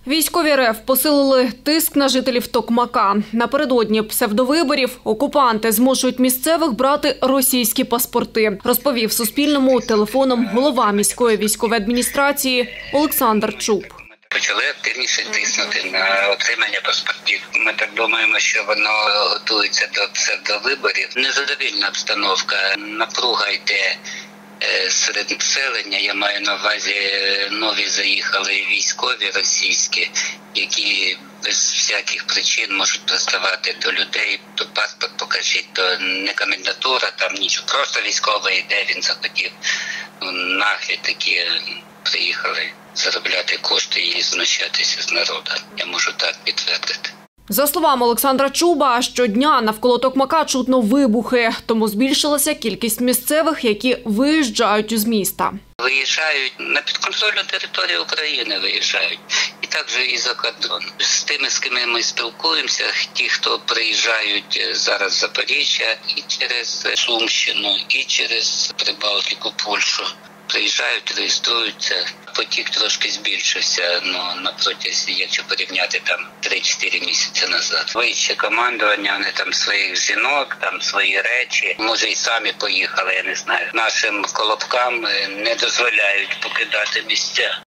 Військові РФ посилили тиск на жителів Токмака. Напередодні псевдовиборів окупанти змушують місцевих брати російські паспорти, розповів Суспільному телефоном голова міської військової адміністрації Олександр Чуб. Почали активніше тиснути на отримання паспортів. Ми так думаємо, що воно готується до псевдовиборів. Незадовільна обстановка, напруга йде серед населення. Я маю на увазі, нові заїхали військові російські, які без всяких причин можуть приставати до людей. То паспорт покажіть, то не комендатура, там нічого. Просто військовий йде, він захотів. Наглі такі приїхали заробляти кошти і знущатися з народу. Я можу так підтвердити. За словами Олександра Чуба, щодня навколо Токмака чутно вибухи, тому збільшилася кількість місцевих, які виїжджають з міста. Виїжджають на підконтрольну територію України, виїжджають. І також і за кордон. З тими, з ким ми спілкуємося, ті, хто приїжджають зараз з Запоріжжя, і через Сумщину, і через Прибалтику, Польщу. Приїжджають, реєструються. Потік трошки збільшився, на протязі, якщо порівняти там 3-4 місяці назад. Вище командування, вони там своїх жінок, там свої речі, може і самі поїхали, я не знаю. Нашим колобкам не дозволяють покидати місця.